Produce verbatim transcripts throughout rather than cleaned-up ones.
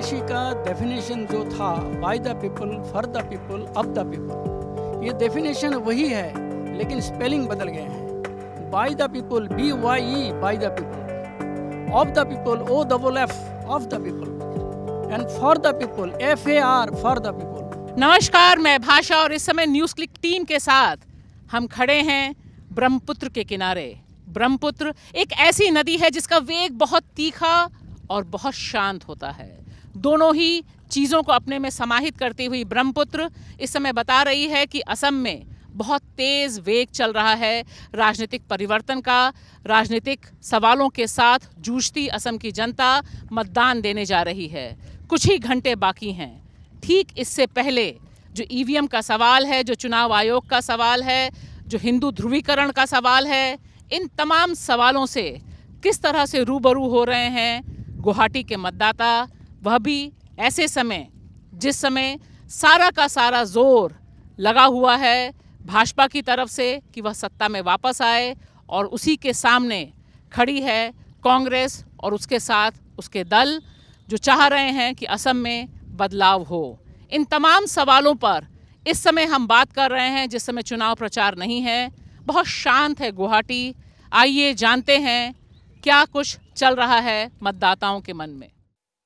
Democracy का definition जो था, by the people, for the people, of the people, ये डेफिनेशन वही है, लेकिन स्पेलिंग बदल गए हैं। By the people, B Y E, by the people, of the people, O double F, of the people, and for the people, F A R, for the people. नमस्कार, मैं भाषा और इस समय न्यूज़ क्लिक टीम के साथ हम खड़े हैं ब्रह्मपुत्र के किनारे। ब्रह्मपुत्र एक ऐसी नदी है जिसका वेग बहुत तीखा और बहुत शांत होता है। दोनों ही चीज़ों को अपने में समाहित करती हुई ब्रह्मपुत्र इस समय बता रही है कि असम में बहुत तेज़ वेग चल रहा है राजनीतिक परिवर्तन का। राजनीतिक सवालों के साथ जूझती असम की जनता मतदान देने जा रही है। कुछ ही घंटे बाकी हैं। ठीक इससे पहले जो ईवीएम का सवाल है, जो चुनाव आयोग का सवाल है, जो हिंदू ध्रुवीकरण का सवाल है, इन तमाम सवालों से किस तरह से रूबरू हो रहे हैं गुवाहाटी के मतदाता, वह भी ऐसे समय जिस समय सारा का सारा जोर लगा हुआ है भाजपा की तरफ से कि वह सत्ता में वापस आए, और उसी के सामने खड़ी है कांग्रेस और उसके साथ उसके दल जो चाह रहे हैं कि असम में बदलाव हो। इन तमाम सवालों पर इस समय हम बात कर रहे हैं जिस समय चुनाव प्रचार नहीं है। बहुत शांत है गुवाहाटी। आइए जानते हैं क्या कुछ चल रहा है मतदाताओं के मन में।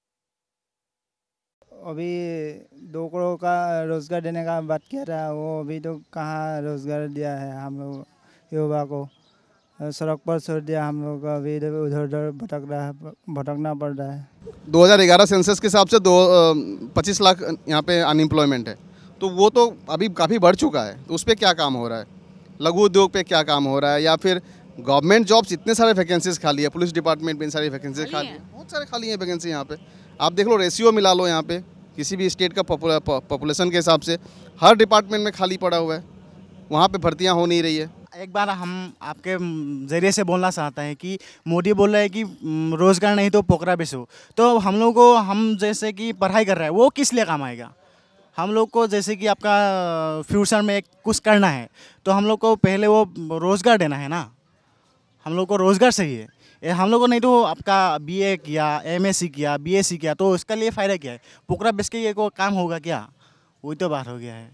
अभी दो करोड़ का रोजगार देने का बात किया था, वो अभी तो कहाँ रोजगार दिया है हम लोग युवा को। सड़क पर छोड़ दिया हम लोग, अभी इधर उधर उधर भटक रहा है, भटकना पड़ रहा है। दो हज़ार ग्यारह सेंसस के हिसाब से दो पच्चीस लाख यहाँ पे अनएम्प्लॉयमेंट है, तो वो तो अभी काफ़ी बढ़ चुका है। तो उस पर क्या काम हो रहा है? लघु उद्योग पे क्या काम हो रहा है? या फिर गवर्नमेंट जॉब्स इतने सारे वैकेंसीज खाली है, पुलिस डिपार्टमेंट में इन सारी वैकेंसीज खाली है, बहुत सारे खाली हैं वैकेंसी यहाँ पे। आप देख लो, रेशियो मिला लो यहाँ पे किसी भी स्टेट का पॉपुलेशन के हिसाब से, हर डिपार्टमेंट में खाली पड़ा हुआ है, वहाँ पे भर्तियाँ हो नहीं रही है। एक बार हम आपके ज़रिए से बोलना चाहते हैं कि मोदी बोल रहे हैं कि रोज़गार नहीं तो पोखरा बेचो। तो हम लोग को, हम जैसे कि पढ़ाई कर रहे हैं, वो किस लिए काम आएगा? हम लोग को जैसे कि आपका फ्यूचर में कुछ करना है तो हम लोग को पहले वो रोज़गार देना है ना। हम लोग को रोज़गार चाहिए। हम लोग को नहीं तो आपका बीए किया, एमएससी किया, बीएससी किया, तो उसका लिए फ़ायदा क्या है? पोखरा बेच के ये को काम होगा क्या? वही तो बात हो गया है।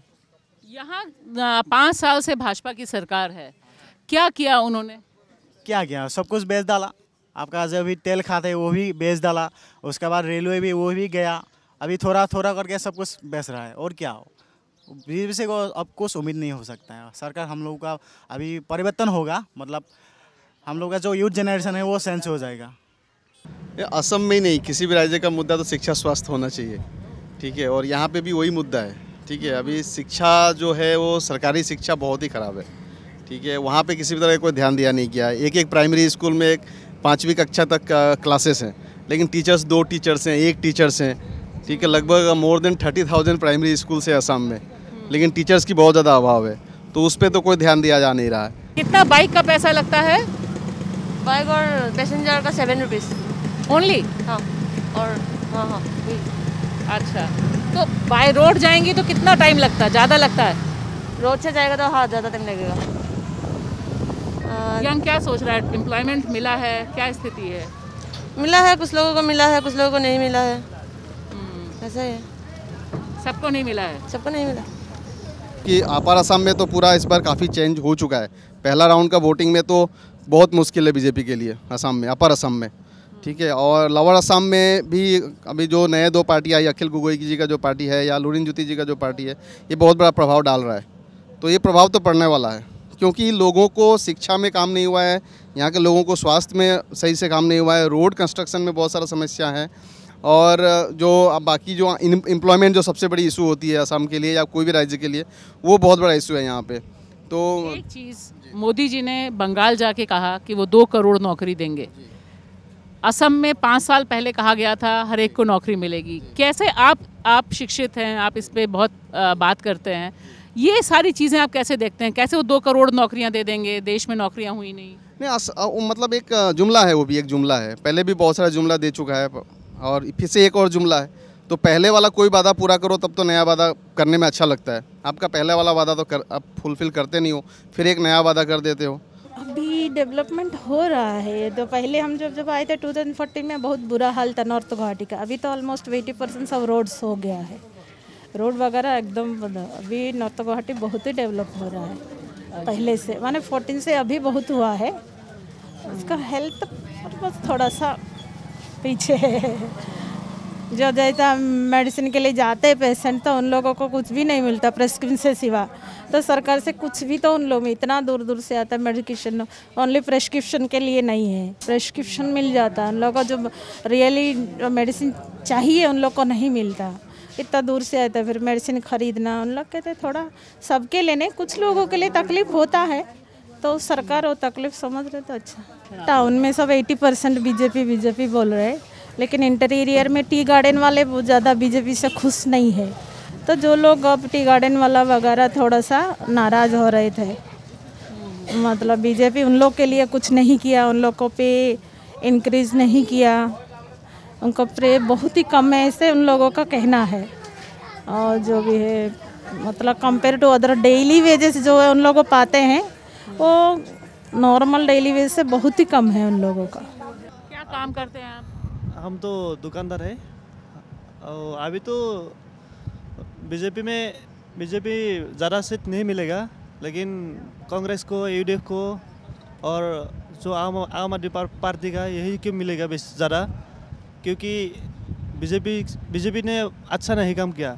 यहाँ पाँच साल से भाजपा की सरकार है, क्या किया उन्होंने? क्या किया? सब कुछ बेच डाला। आपका जो भी तेल खाते वो भी बेच डाला, उसके बाद रेलवे भी वो भी गया, अभी थोड़ा थोड़ा करके सब कुछ बेच रहा है। और क्या हो, बीजेपी को अब कुछ उम्मीद नहीं हो सकता है। सरकार हम लोगों का अभी परिवर्तन होगा, मतलब हम लोग का जो यूथ जनरेशन है वो सेंस हो जाएगा। असम में ही नहीं, किसी भी राज्य का मुद्दा तो शिक्षा स्वास्थ्य होना चाहिए, ठीक है, और यहाँ पे भी वही मुद्दा है, ठीक है। अभी शिक्षा जो है वो सरकारी शिक्षा बहुत ही ख़राब है, ठीक है। वहाँ पे किसी भी तरह कोई ध्यान दिया नहीं गया। एक एक प्राइमरी स्कूल में एक पाँचवीं कक्षा तक क्लासेस हैं, लेकिन टीचर्स दो टीचर्स हैं, एक टीचर्स हैं, ठीक है। लगभग more than thirty thousand primary schools है असम में, लेकिन टीचर्स की बहुत ज़्यादा अभाव है, तो उस पर तो कोई ध्यान दिया जा नहीं रहा है। कितना बाइक का पैसा लगता है? बाइक और पैसेंजर का सेवन रुपीज़ ओनली? हाँ, और हाँ हाँ अच्छा, तो बाय रोड जाएंगी तो कितना टाइम लगता है? ज़्यादा लगता है? रोड से जाएगा तो हाँ ज़्यादा टाइम लगेगा। यंग क्या सोच रहा है? एम्प्लॉयमेंट मिला है? क्या स्थिति है? मिला है, कुछ लोगों को मिला है, कुछ लोगों को नहीं मिला है, ऐसा ही है। सबको नहीं मिला है? सबको नहीं मिला कि अपर असम में तो पूरा इस बार काफ़ी चेंज हो चुका है। पहला राउंड का वोटिंग में तो बहुत मुश्किल है बीजेपी के लिए असम में, अपर असम में, ठीक है। और लोअर असम में भी अभी जो नए दो पार्टी आई, अखिल गोगोई जी का जो पार्टी है या लुरिन ज्योति जी का जो पार्टी है, ये बहुत बड़ा प्रभाव डाल रहा है। तो ये प्रभाव तो पड़ने वाला है, क्योंकि लोगों को शिक्षा में काम नहीं हुआ है, यहाँ के लोगों को स्वास्थ्य में सही से काम नहीं हुआ है, रोड कंस्ट्रक्शन में बहुत सारा समस्या है, और जो अब बाकी जो एम्प्लॉयमेंट जो सबसे बड़ी इशू होती है असम के लिए या कोई भी राज्य के लिए, वो बहुत बड़ा इशू है यहाँ पे। तो एक चीज़, मोदी जी ने बंगाल जाके कहा कि वो दो करोड़ नौकरी देंगे। असम में पाँच साल पहले कहा गया था हर एक को नौकरी मिलेगी। कैसे आप आप शिक्षित हैं, आप इस पे बहुत आ, बात करते हैं, ये सारी चीज़ें आप कैसे देखते हैं? कैसे वो दो करोड़ नौकरियां दे देंगे? देश में नौकरियां हुई नहीं। नहीं अस, मतलब एक जुमला है, वो भी एक जुमला है, पहले भी बहुत सारा जुमला दे चुका है और फिर से एक और जुमला है। तो पहले वाला कोई वादा पूरा करो तब तो नया वादा करने में अच्छा लगता है। आपका पहले वाला वादा तो कर, आप फुलफिल करते नहीं हो, फिर एक नया वादा कर देते हो। अभी अभी डेवलपमेंट हो रहा है। तो पहले हम जब जब आए थे टू थाउजेंड फोर्टीन में बहुत बुरा हाल था नॉर्थ गुवाहाटी का। अभी तो ऑलमोस्ट एटी परसेंट सब रोड्स हो गया है, रोड वगैरह एकदम। अभी नॉर्थ गुवाहाटी बहुत ही डेवलप हो रहा है पहले से, माने फोर्टीन से अभी बहुत हुआ है। उसका हेल्थ बस थोड़ा सा पीछे है। जो जैसा मेडिसिन के लिए जाते हैं पेशेंट तो उन लोगों को कुछ भी नहीं मिलता प्रेस्क्रिप्शन से सिवा, तो सरकार से कुछ भी तो उन लोग में इतना दूर दूर से आता है मेडिकेशन, ओनली प्रेस्क्रिप्शन के लिए नहीं है, प्रेस्क्रिप्शन मिल जाता है। उन लोगों को जो रियली मेडिसिन चाहिए उन लोग को नहीं मिलता, इतना दूर से आता है फिर मेडिसिन खरीदना। उन लोग कहते थोड़ा सबके लेने, कुछ लोगों के लिए तकलीफ होता है तो सरकार वो तकलीफ समझ रहे तो अच्छा। टाउन में सब अस्सी परसेंट बीजेपी बीजेपी बोल रहे हैं, लेकिन इंटीरियर में टी गार्डन वाले बहुत ज़्यादा बीजेपी से खुश नहीं है। तो जो लोग अब टी गार्डन वाला वगैरह थोड़ा सा नाराज़ हो रहे थे, मतलब बीजेपी उन लोग के लिए कुछ नहीं किया, उन लोग को पे इंक्रीज़ नहीं किया, उनको पे बहुत ही कम है, ऐसे उन लोगों का कहना है। और जो भी है मतलब compare to other daily wages जो है उन लोगों को पाते हैं वो नॉर्मल डेली वेज से बहुत ही कम है उन लोगों का। क्या काम करते हैं आप? हम तो दुकानदार है और अभी तो बीजेपी में बीजेपी ज़्यादा सीट नहीं मिलेगा, लेकिन कांग्रेस को, यूडीएफ को और जो आम आम आदमी पार्टी का यही क्यों मिलेगा बेस ज़्यादा, क्योंकि बीजेपी बीजेपी ने अच्छा नहीं काम किया।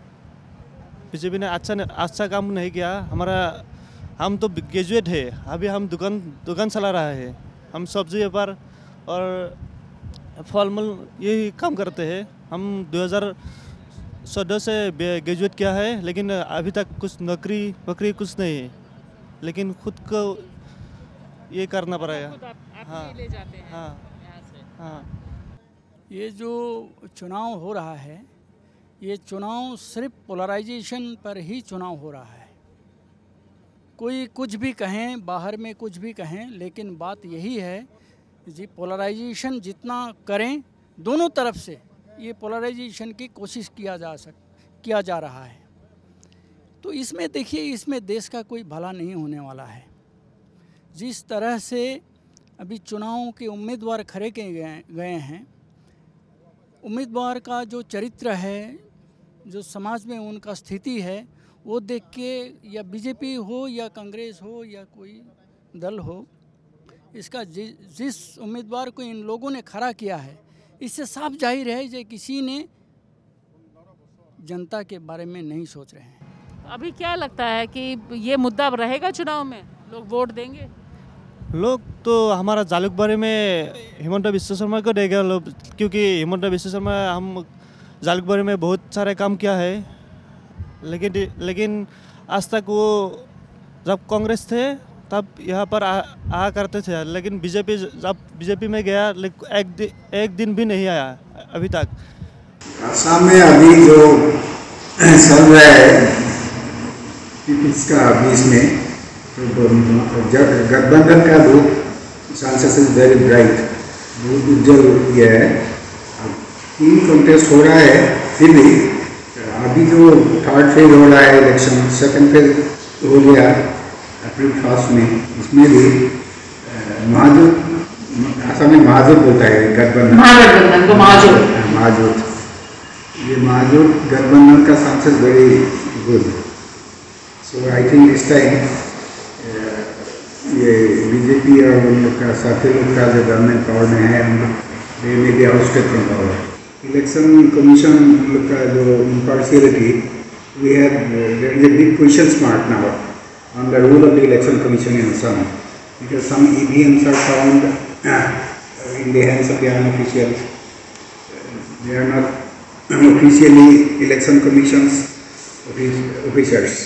बीजेपी ने अच्छा अच्छा काम नहीं किया। हमारा हम तो ग्रेजुएट है, अभी हम दुकान दुकान चला रहा है, हम सब्जी व्यापार और फल मूल यही काम करते हैं। हम दो हज़ार चौदह से ग्रेजुएट किया है, लेकिन अभी तक कुछ नौकरी वोकरी कुछ नहीं है, लेकिन खुद को ये करना पड़ेगा। हाँ ले जाते हैं हाँ यहाँ से। हाँ। ये जो चुनाव हो रहा है, ये चुनाव सिर्फ पोलराइजेशन पर ही चुनाव हो रहा है। कोई कुछ भी कहें, बाहर में कुछ भी कहें, लेकिन बात यही है जी, पोलराइजेशन जितना करें दोनों तरफ से, ये पोलराइजेशन की कोशिश किया जा सक किया जा रहा है। तो इसमें देखिए, इसमें देश का कोई भला नहीं होने वाला है। जिस तरह से अभी चुनावों के उम्मीदवार खड़े किए गए गए हैं, उम्मीदवार का जो चरित्र है, जो समाज में उनका स्थिति है, वो देख के या बीजेपी हो या कांग्रेस हो या कोई दल हो, इसका जि, जिस उम्मीदवार को इन लोगों ने खड़ा किया है, इससे साफ जाहिर है कि किसी ने जनता के बारे में नहीं सोच रहे हैं। अभी क्या लगता है कि ये मुद्दा रहेगा चुनाव में, लोग वोट देंगे? लोग तो हमारा जालुकबारी में हिमंत बिश्व शर्मा को देगा लोग, क्योंकि हिमंत बिश्व शर्मा हम जालुकबारी में बहुत सारे काम किया है, लेकिन लेकिन आज तक वो जब कांग्रेस थे तब यहाँ पर आ, आ करते थे, लेकिन बीजेपी जब बीजेपी में गया एक दि, एक दिन भी नहीं आया अभी तक। आसाम में अभी जो चल रहा है पीपल्स का बीच में, तो गठबंधन का रूप चांसेस इज वेरी ब्राइट, बहुत उज्जवल किया है। तीन कंटेस्ट हो रहा है, फिर भी अभी जो थर्ड फेज हो रहा है इलेक्शन, सेकंड फेज हो गया अप्रैल फर्स्ट में, इसमें भी महाजोत, आसाम में महाजोत बोलता है गठबंधन, महागठबंधन को महाजोत महाजोत ये महाजोत गठबंधन का chances very good. So I think इस टाइम ये बीजेपी और उन लोग का साथी लोग का जो गवर्नमेंट पावर में है, उन लोग they may be ousted from power. Election commission लोग का जो impartiality, we have there is a big question mark now on the role of the election commission in Assam, because some E V Ms are found uh, in the hands of the unofficials. They are not officially election commissions officers.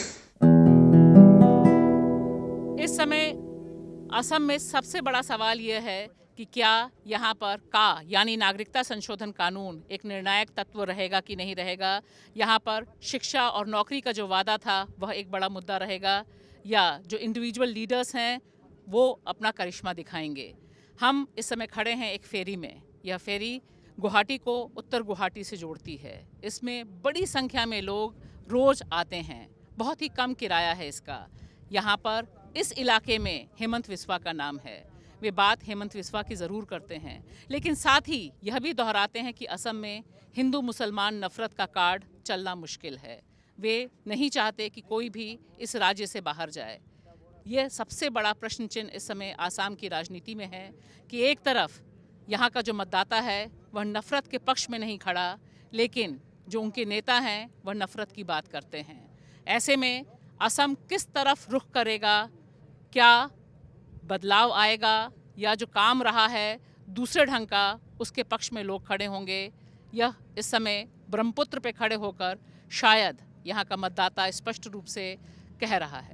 इस समय असम में सबसे बड़ा सवाल यह है कि क्या यहाँ पर का यानी नागरिकता संशोधन कानून एक निर्णायक तत्व रहेगा कि नहीं रहेगा। यहाँ पर शिक्षा और नौकरी का जो वादा था वह एक बड़ा मुद्दा रहेगा, या जो इंडिविजुअल लीडर्स हैं वो अपना करिश्मा दिखाएंगे। हम इस समय खड़े हैं एक फेरी में। यह फेरी गुवाहाटी को उत्तर गुवाहाटी से जोड़ती है। इसमें बड़ी संख्या में लोग रोज़ आते हैं, बहुत ही कम किराया है इसका। यहाँ पर इस इलाके में हेमंत बिस्वा का नाम है। वे बात हेमंत बिस्वा की ज़रूर करते हैं, लेकिन साथ ही यह भी दोहराते हैं कि असम में हिंदू मुसलमान नफरत का कार्ड चलना मुश्किल है। वे नहीं चाहते कि कोई भी इस राज्य से बाहर जाए। यह सबसे बड़ा प्रश्न चिन्ह इस समय आसाम की राजनीति में है कि एक तरफ यहाँ का जो मतदाता है वह नफरत के पक्ष में नहीं खड़ा, लेकिन जो उनके नेता हैं वह नफरत की बात करते हैं। ऐसे में असम किस तरफ रुख करेगा? क्या बदलाव आएगा या जो काम रहा है दूसरे ढंग का उसके पक्ष में लोग खड़े होंगे? यह इस समय ब्रह्मपुत्र पे खड़े होकर शायद यहाँ का मतदाता स्पष्ट रूप से कह रहा है।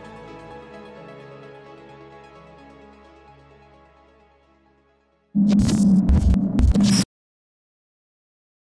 you